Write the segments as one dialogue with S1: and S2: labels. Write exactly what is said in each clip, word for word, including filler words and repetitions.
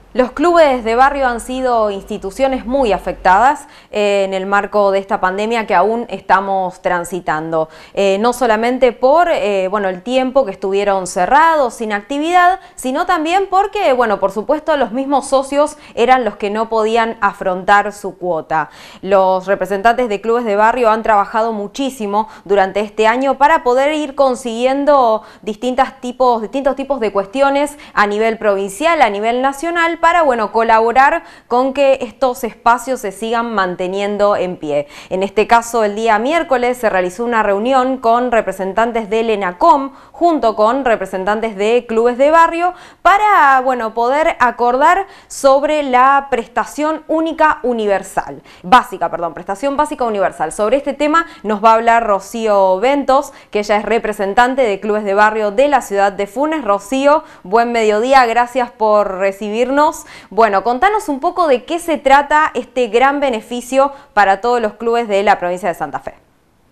S1: Los clubes de barrio han sido instituciones muy afectadas eh, en el marco de esta pandemia que aún estamos transitando. Eh, no solamente por eh, bueno, el tiempo que estuvieron cerrados, sin actividad, sino también porque, bueno, por supuesto, los mismos socios eran los que no podían afrontar su cuota. Los representantes de clubes de barrio han trabajado muchísimo durante este año para poder ir consiguiendo distintos tipos, distintos tipos de cuestiones a nivel provincial, a nivel nacional, para bueno, colaborar con que estos espacios se sigan manteniendo en pie. En este caso, el día miércoles se realizó una reunión con representantes del ENACOM junto con representantes de clubes de barrio para bueno, poder acordar sobre la prestación única universal, básica, perdón, prestación básica universal. Sobre este tema nos va a hablar Rocío Ventos, que ella es representante de clubes de barrio de la ciudad de Funes. Rocío, buen mediodía, gracias por recibirnos. Bueno, contanos un poco de qué se trata este gran beneficio para todos los clubes de la provincia de Santa Fe.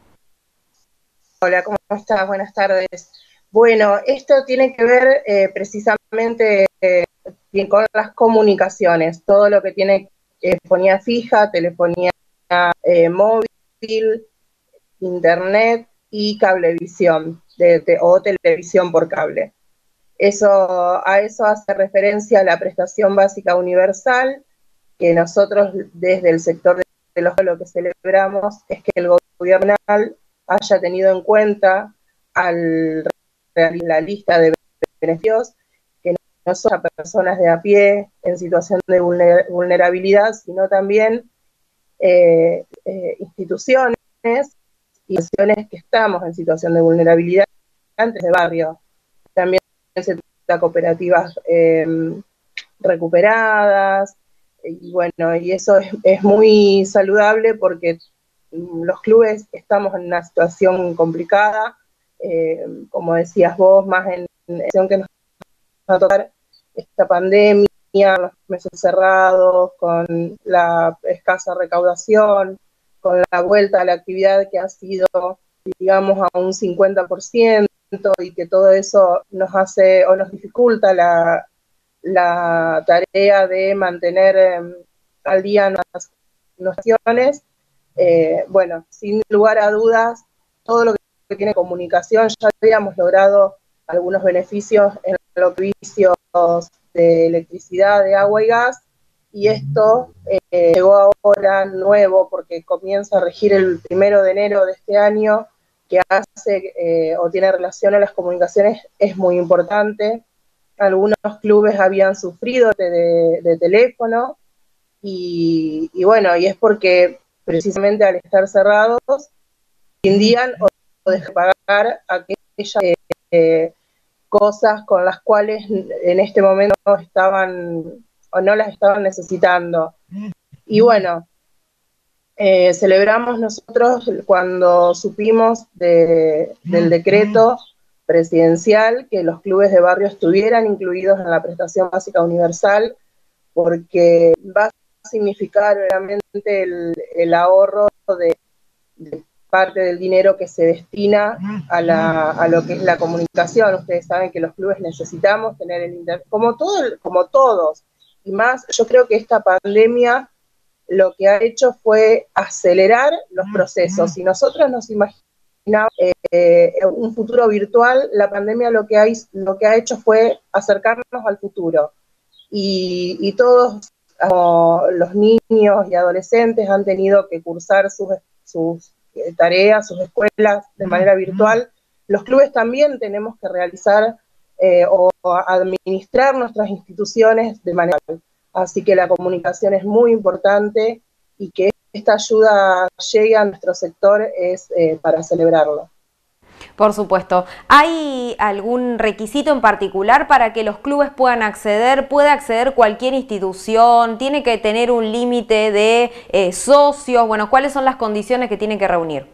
S2: Hola, ¿cómo estás? Buenas tardes. Bueno, esto tiene que ver eh, precisamente eh, con las comunicaciones, todo lo que tiene eh, telefonía fija, telefonía eh, móvil, internet y cablevisión de, de, o televisión por cable. Eso, a eso hace referencia la prestación básica universal, que nosotros desde el sector de los lo que celebramos es que el gobierno haya tenido en cuenta al la lista de beneficios, que no son a personas de a pie en situación de vulnerabilidad, sino también eh, eh, instituciones y instituciones que estamos en situación de vulnerabilidad antes de barrio. También se trata cooperativas eh, recuperadas, y bueno, y eso es, es muy saludable porque los clubes estamos en una situación complicada, eh, como decías vos, más en la situación que nos va a tocar esta pandemia, los meses cerrados, con la escasa recaudación, con la vuelta a la actividad que ha sido, digamos, a un cincuenta por ciento, y que todo eso nos hace o nos dificulta la, la tarea de mantener eh, al día nuestras nociones. Eh, bueno, sin lugar a dudas, todo lo que tiene comunicación, ya habíamos logrado algunos beneficios en los servicios de electricidad, de agua y gas, y esto eh, llegó ahora nuevo porque comienza a regir el primero de enero de este año, que hace eh, o tiene relación a las comunicaciones, es muy importante. Algunos clubes habían sufrido de, de, de teléfono, y, y bueno, y es porque precisamente al estar cerrados, tendían o, o dejar pagar aquellas eh, cosas con las cuales en este momento estaban o no las estaban necesitando. Y bueno, eh, celebramos nosotros cuando supimos de, del decreto presidencial que los clubes de barrio estuvieran incluidos en la prestación básica universal, porque va a significar realmente el, el ahorro de, de parte del dinero que se destina a, la, a lo que es la comunicación. Ustedes saben que los clubes necesitamos tener el internet, como, todo, como todos, y más, yo creo que esta pandemia lo que ha hecho fue acelerar los procesos. Si nosotros nos imaginamos eh, un futuro virtual, la pandemia lo que, hay, lo que ha hecho fue acercarnos al futuro. Y, y todos como los niños y adolescentes han tenido que cursar sus, sus tareas, sus escuelas de manera virtual. Los clubes también tenemos que realizar eh, o administrar nuestras instituciones de manera virtual. Así que la comunicación es muy importante, y que esta ayuda llegue a nuestro sector es eh, para celebrarlo.
S1: Por supuesto. ¿Hay algún requisito en particular para que los clubes puedan acceder? ¿Puede acceder cualquier institución? ¿Tiene que tener un límite de eh, socios? Bueno, ¿cuáles son las condiciones que tienen que reunir?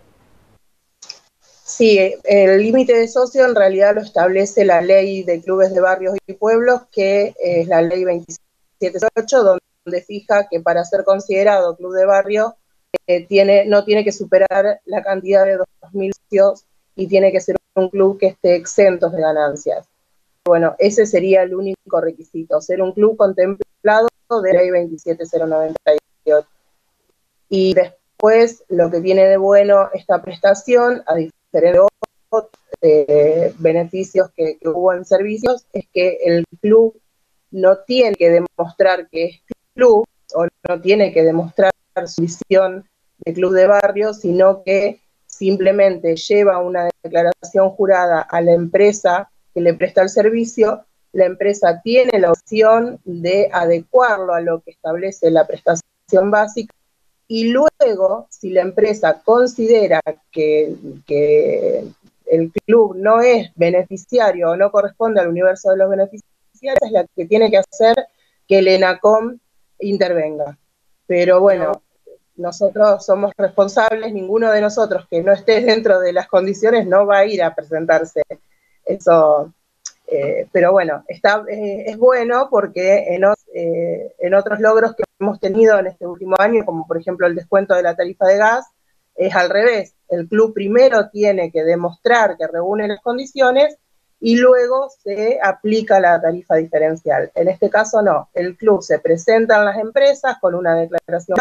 S2: Sí, el límite de socio en realidad lo establece la Ley de Clubes de Barrios y Pueblos, que es la Ley veintisiete ocho, donde fija que para ser considerado club de barrio eh, tiene, no tiene que superar la cantidad de dos mil socios y tiene que ser un club que esté exento de ganancias. Bueno, ese sería el único requisito, ser un club contemplado contemplado de la ley veintisiete mil noventa y ocho. Y después, lo que tiene de bueno esta prestación, a diferencia de otros eh, beneficios que, que hubo en servicios, es que el club no tiene que demostrar que es club, o no tiene que demostrar su visión de club de barrio, sino que simplemente lleva una declaración jurada a la empresa que le presta el servicio. La empresa tiene la opción de adecuarlo a lo que establece la prestación básica, y luego, si la empresa considera que, que el club no es beneficiario o no corresponde al universo de los beneficiarios, es la que tiene que hacer que el ENACOM intervenga. Pero bueno, nosotros somos responsables, ninguno de nosotros que no esté dentro de las condiciones no va a ir a presentarse. Eso, eh, pero bueno, está, eh, es bueno porque en, eh, en otros logros que hemos tenido en este último año, como por ejemplo el descuento de la tarifa de gas, es al revés. El club primero tiene que demostrar que reúne las condiciones y luego se aplica la tarifa diferencial. En este caso no, el club se presenta en las empresas con una declaración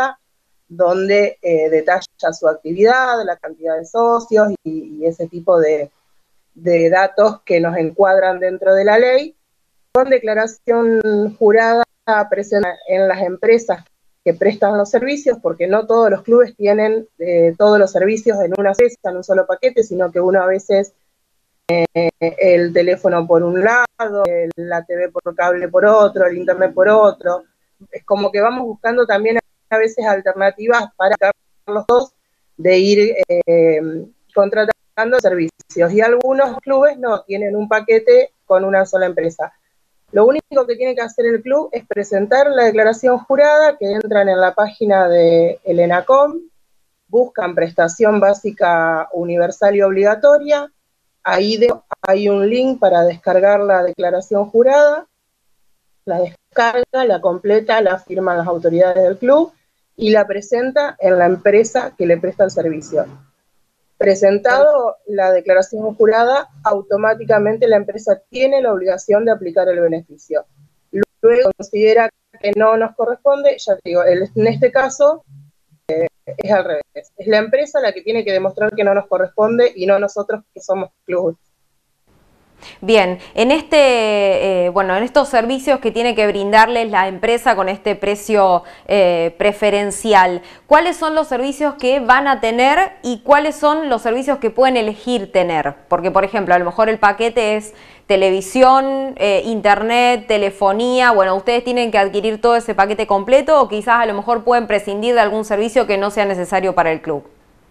S2: donde eh, detalla su actividad, la cantidad de socios y, y ese tipo de, de datos que nos encuadran dentro de la ley, con declaración jurada presenta en las empresas que prestan los servicios, porque no todos los clubes tienen eh, todos los servicios en una cesta, en un solo paquete, sino que uno a veces eh, el teléfono por un lado, el, la T V por cable por otro, el internet por otro. Es como que vamos buscando también a veces alternativas para los dos de ir eh, contratando servicios. Y algunos clubes no, tienen un paquete con una sola empresa. Lo único que tiene que hacer el club es presentar la declaración jurada, que entran en la página de el ENACOM, buscan prestación básica universal y obligatoria, ahí de, hay un link para descargar la declaración jurada, la descarga, la completa, la firman las autoridades del club y la presenta en la empresa que le presta el servicio. Presentado la declaración jurada, automáticamente la empresa tiene la obligación de aplicar el beneficio. Luego considera que no nos corresponde, ya te digo, en este caso eh, es al revés. Es la empresa la que tiene que demostrar que no nos corresponde y no nosotros que somos clubes.
S1: Bien, en este, eh, bueno, en estos servicios que tiene que brindarles la empresa con este precio eh, preferencial, ¿cuáles son los servicios que van a tener y cuáles son los servicios que pueden elegir tener? Porque, por ejemplo, a lo mejor el paquete es televisión, eh, internet, telefonía, bueno, ustedes tienen que adquirir todo ese paquete completo o quizás a lo mejor pueden prescindir de algún servicio que no sea necesario para el club.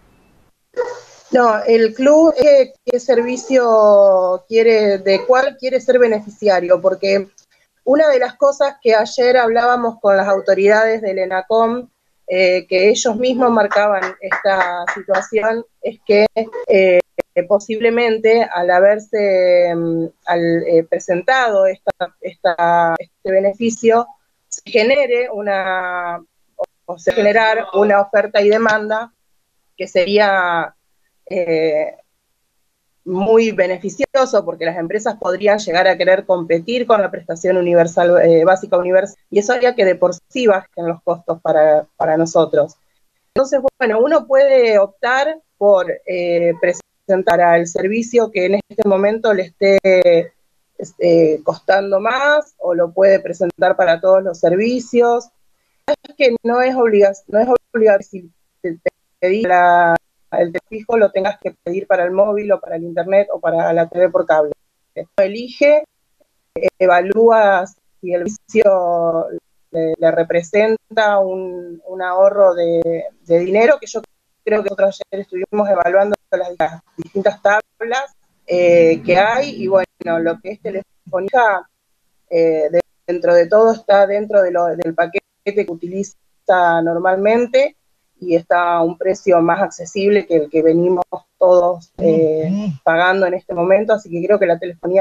S2: No, el club, eh, ¿qué servicio quiere, de cuál quiere ser beneficiario? Porque una de las cosas que ayer hablábamos con las autoridades del ENACOM, eh, que ellos mismos marcaban esta situación, es que eh, posiblemente al haberse um, al, eh, presentado esta, esta, este beneficio, se genere una, o se generar una oferta y demanda que sería Eh, muy beneficioso, porque las empresas podrían llegar a querer competir con la prestación universal eh, básica universal, y eso haría que de por sí bajen los costos para, para nosotros. Entonces, bueno, uno puede optar por eh, presentar al servicio que en este momento le esté eh, costando más, o lo puede presentar para todos los servicios. Es que no es obligación, no es obligatorio si te pedís la el fijo lo tengas que pedir para el móvil o para el internet o para la T V por cable. Elige, evalúa si el servicio le, le representa un, un ahorro de, de dinero, que yo creo que nosotros ayer estuvimos evaluando las, las distintas tablas eh, que hay, y bueno, lo que es Telefónica, eh, de, dentro de todo está dentro de lo, del paquete que utiliza normalmente, y está a un precio más accesible que el que venimos todos eh, pagando en este momento, así que creo que la telefonía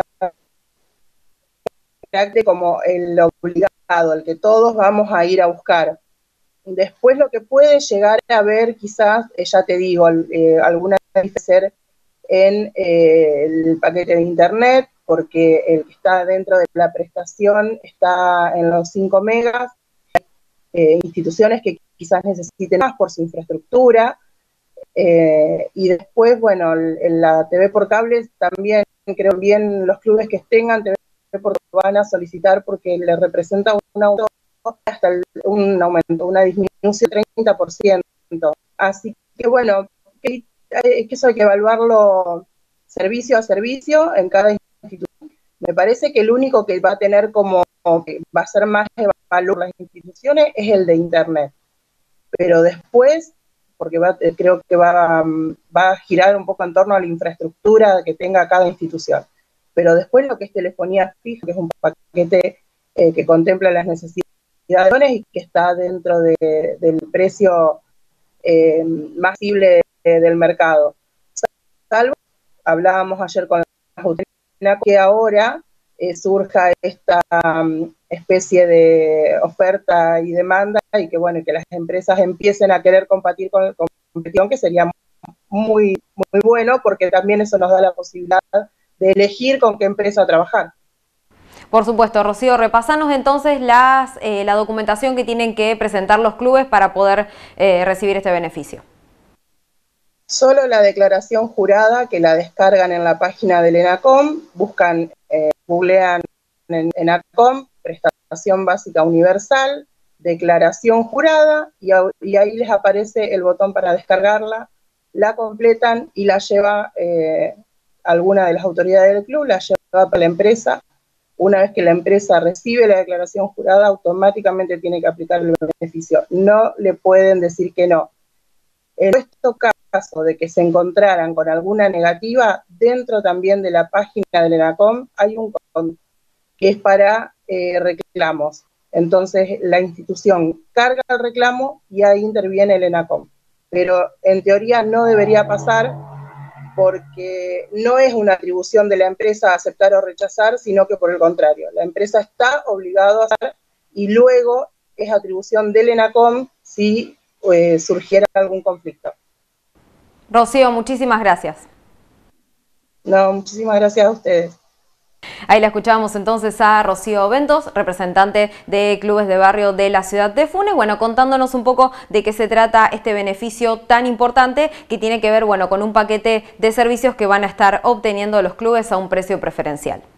S2: es como el obligado, el que todos vamos a ir a buscar. Después lo que puede llegar a ver quizás, eh, ya te digo, eh, alguna diferencia en eh, el paquete de internet, porque el que está dentro de la prestación está en los cinco megas, eh, instituciones que quizás necesiten más por su infraestructura, eh, y después, bueno, en la T V por cable también, creo bien los clubes que tengan T V por cable van a solicitar porque le representa un aumento hasta el, un aumento, una disminución del treinta por ciento. Así que bueno, que, que eso hay que evaluarlo servicio a servicio en cada institución. Me parece que el único que va a tener como, que va a ser más evaluado las instituciones es el de Internet. Pero después, porque va, creo que va, va a girar un poco en torno a la infraestructura que tenga cada institución. Pero después lo que es telefonía fija, que es un paquete eh, que contempla las necesidades y que está dentro de, del precio eh, más accesible de, del mercado. Salvo, hablábamos ayer con las autoridades, que ahora eh, surja esta um, especie de oferta y demanda y que bueno, que las empresas empiecen a querer competir con la competición, que sería muy, muy bueno, porque también eso nos da la posibilidad de elegir con qué empresa trabajar.
S1: Por supuesto, Rocío, repasanos entonces las, eh, la documentación que tienen que presentar los clubes para poder eh, recibir este beneficio.
S2: Solo la declaración jurada, que la descargan en la página del ENACOM, buscan, eh, googlean en ENACOM, prestación básica universal, declaración jurada, y, y ahí les aparece el botón para descargarla, la completan y la lleva eh, alguna de las autoridades del club, la lleva para la empresa. Una vez que la empresa recibe la declaración jurada, automáticamente tiene que aplicar el beneficio. No le pueden decir que no. En nuestro caso de que se encontraran con alguna negativa, dentro también de la página del ENACOM hay un botón que es para eh, reclamos. Entonces la institución carga el reclamo y ahí interviene el ENACOM. Pero en teoría no debería pasar, porque no es una atribución de la empresa aceptar o rechazar, sino que por el contrario, la empresa está obligada a hacer y luego es atribución del ENACOM si eh, surgiera algún conflicto.
S1: Rocío, muchísimas gracias.
S2: No, muchísimas gracias a ustedes.
S1: Ahí la escuchábamos entonces a Rocío Ventos, representante de clubes de barrio de la ciudad de Funes, bueno, contándonos un poco de qué se trata este beneficio tan importante que tiene que ver, bueno, con un paquete de servicios que van a estar obteniendo los clubes a un precio preferencial.